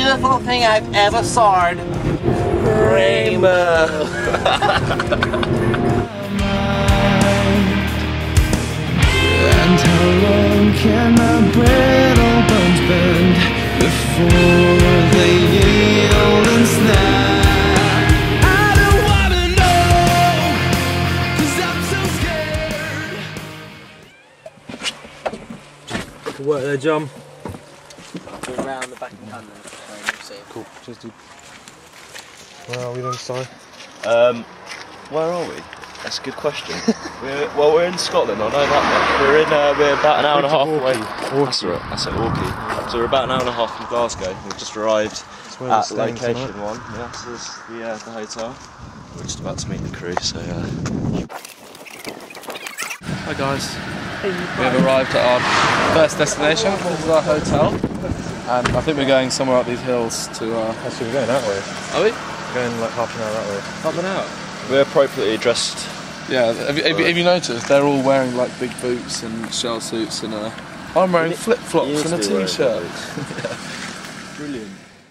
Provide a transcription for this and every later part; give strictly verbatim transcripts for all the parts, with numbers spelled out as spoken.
beautiful thing I've ever saw. Rainbow. And how long can my brittle bones bend before they yield and snap? I don't wanna know, 'cause I'm so scared. Good work there, John. Go around the back of the gun then. Cool, cheers dude. Where are we then, sorry? Um, where are we? That's a good question. we're, well, we're in Scotland, I know that much. We're in, uh, we're about an hour and a half away. That's right, that's at Orkney. So we're about an hour and a half from Glasgow. We've just arrived at location tonight. one. Yeah, this is the, uh, the hotel. We're just about to meet the crew, so uh... Hi guys. Hey, we have arrived at our first destination. This is our hotel. And I think we're going somewhere up these hills to... Uh... Actually, we're going that way. Are we? We're going like half an hour that way. Half an hour? We're appropriately dressed. Yeah, have you, have, you, have you noticed? They're all wearing like big boots and shell suits and uh, I'm wearing flip-flops and a t-shirt. Yeah. Brilliant.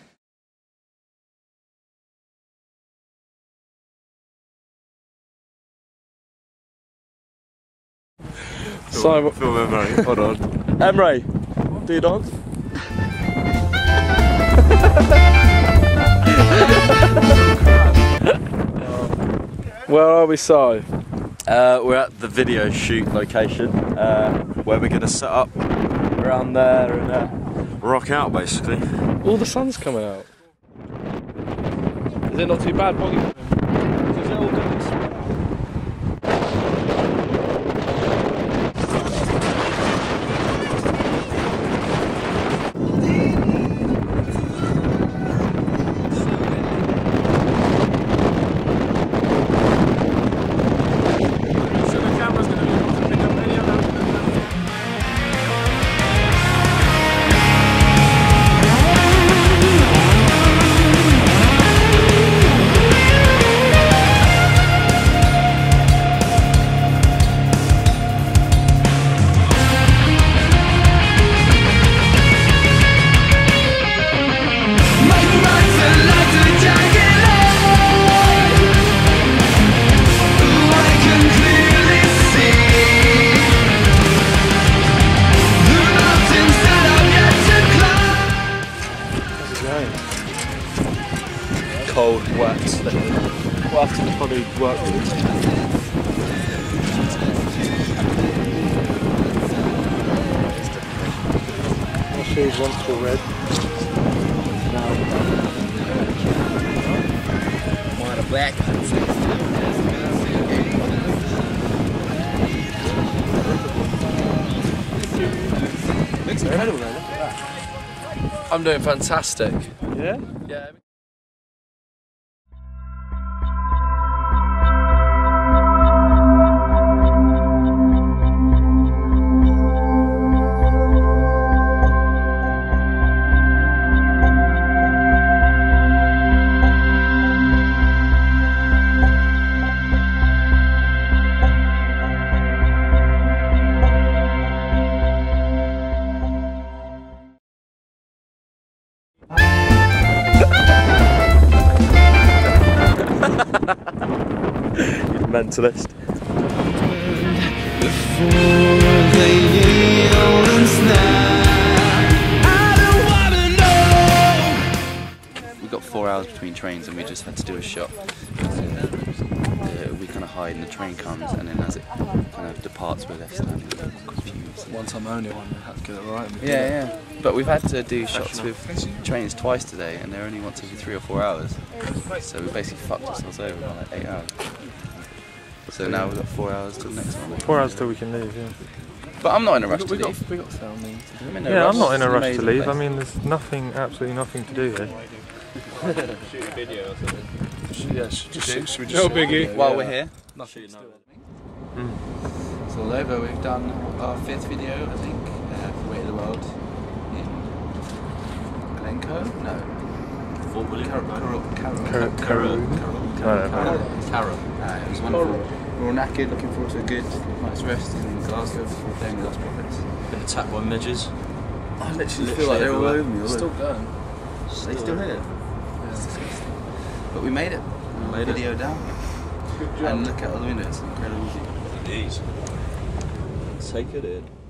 Simon, Film Emery, hold on. Emery, do you dance? where are we, Si? Uh, we're at the video shoot location, uh, where we're going to set up around there and uh, rock out basically. All the sun's coming out. Is it not too bad, Boggy? Cold, wet, slippery. We'll have to probably work with it. My shoes once were red. Mine are black. Looks incredible though, look at that. I'm doing fantastic. Yeah? Yeah. You mentalist. Before they yield and snap, I don't wanna know. We got four hours between trains and we just had to do a shot. Uh, we kind of hide and the train comes, and then as it kind of departs we're left standing confused. One time only one, we had to get it right. Yeah, yeah. But we've had to do shots with trains twice today and they're only once every three or four hours. So we basically fucked ourselves over by like eight hours. So now we've got four hours till the next one. Four hours till we can leave, yeah. But I'm not in a rush we to got, leave. We got filming to do. I'm in no Yeah, rush. I'm not in a It's an rush to amazing leave. place. I mean, there's nothing, absolutely nothing to do here. Shoot a video or something. Yeah, should, just, should, should we just No biggie. While we're here. Nothing. Mm. So all over, we've done our fifth video, I think, uh, for Weight of the World in Glencoe? No. Fort William? Carroll. Carroll. Carroll. Carroll. Carroll. Carroll. Uh, it was wonderful. We're all knackered, looking forward to a good night's rest in Glasgow before playing the last profits. Been attacked by midges. I literally feel like they're all over me. Still going. They still here. But we made it. We made Video it. down. And look out the window, it's an incredible view. It is. Take it in.